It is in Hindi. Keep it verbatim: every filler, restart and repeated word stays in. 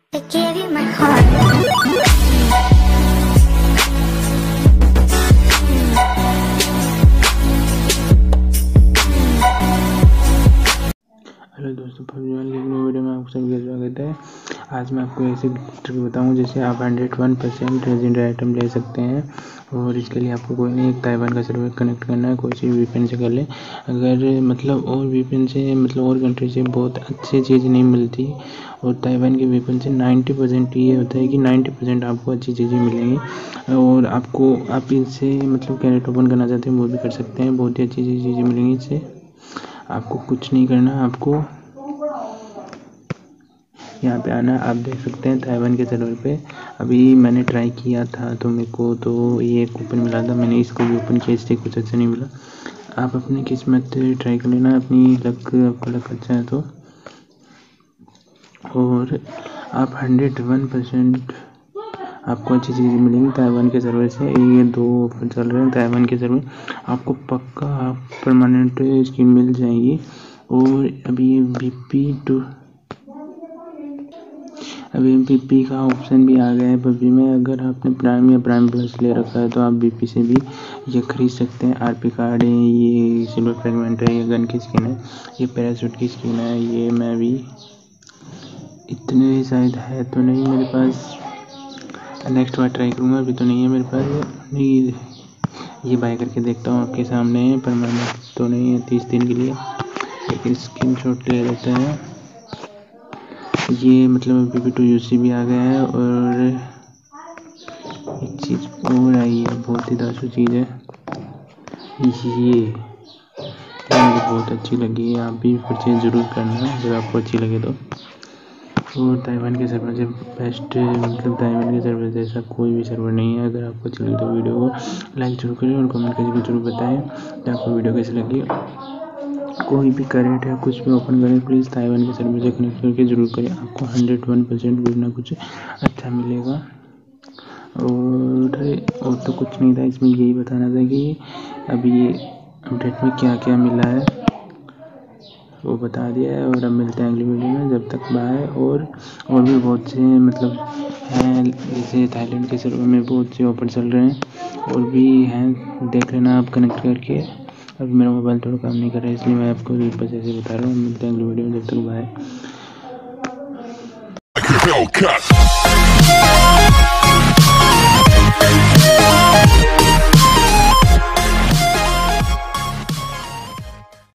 I gave you my heart. Hello दोस्तों, पबजी वन लीग में वीडियो में आपको सभी का स्वागत है। आज मैं आपको ऐसे ट्रिक बताऊं जिससे आप hundred one percent legendary item ले सकते हैं। और इसके लिए आपको कोई नहीं, एक ताइवान का सर्वर कनेक्ट करना है। कोई सी वीपीएन से कर ले। अगर मतलब और वीपीएन से मतलब और कंट्री से बहुत अच्छी चीज़ नहीं मिलती, और ताइवान के वीपीएन से नाइन्टी परसेंट ये होता है कि नाइन्टी परसेंट आपको अच्छी चीज़ें मिलेंगी। और आपको आप इनसे मतलब कैरेट ओपन करना चाहते हैं वो भी कर सकते हैं, बहुत ही अच्छी अच्छी चीज़ें मिलेंगी इससे। आपको कुछ नहीं करना, आपको यहाँ पे आना। आप देख सकते हैं ताइवान के सर्वर पे अभी मैंने ट्राई किया था तो मेरे को तो ये कूपन मिला था। मैंने इसको भी ओपन किया, इससे कुछ अच्छा नहीं मिला। आप अपनी किस्मत ट्राई कर लेना, अपनी लक आपका लक अच्छा है तो। और आप हंड्रेड वन परसेंट आपको अच्छी चीज़ें मिलेंगी ताइवान के सर्वर से। ये दो ऑफर चल रहे हैं ताइवान के सर्वर, आपको पक्का परमानेंट स्किन मिल जाएगी। और अभी बीपी टू अभी बीपी का ऑप्शन भी आ गया है पबजी में। अगर आपने प्राइम या प्राइम प्लस ले रखा है तो आप बीपी से भी ये खरीद सकते हैं। आरपी कार्ड है, ये सिल्वर फ्रेगमेंट है, ये गन की स्किन है, ये पैराशूट की स्किन है। ये मैं भी इतने शायद है तो नहीं मेरे पास, नेक्स्ट बार ट्राई करूँगा। अभी तो नहीं है मेरे पास। नहीं, ये बाय करके देखता हूँ आपके सामने है, परमानेंट तो नहीं है तीस दिन के लिए। एक स्क्रीन शॉट ले लेते हैं। ये मतलब पी पी टू यूसी भी आ गया है। और एक चीज़ और आई है, बहुत ही दासू चीज़ है ये, ये मुझे बहुत अच्छी लगी है। आप भी परचेज ज़रूर करना अगर आपको अच्छी लगे तो। और ताइवान के सर्वर से बेस्ट मतलब ताइवान के सर्वर जैसा कोई भी सर्वर नहीं है। अगर आपको अच्छी लगी तो वीडियो को लाइक जरूर करें और कमेंट करके जरूर बताएं कि आपको वीडियो कैसी लगी। कोई भी करेंट है कुछ भी ओपन करें प्लीज़ ताइवान के सर्वर से कनेक्ट करके ज़रूर करें, आपको हंड्रेड वन परसेंट कुछ ना कुछ अच्छा मिलेगा। और और तो कुछ नहीं था इसमें, यही बताना था कि अभी अपडेट में क्या क्या मिला है वो बता दिया है। और अब मिलते हैं अगली वीडियो में, जब तक बाय। और और भी बहुत से मतलब हैं, जैसे थाईलैंड के सर्वर में बहुत से ऑफर चल रहे हैं और भी हैं, देख लेना आप कनेक्ट करके। अभी मेरा मोबाइल थोड़ा काम नहीं कर रहा है इसलिए मैं आपको बस ऐसे बता रहा हूँ। मिलते हैं अगली वीडियो में, जब तक बाय।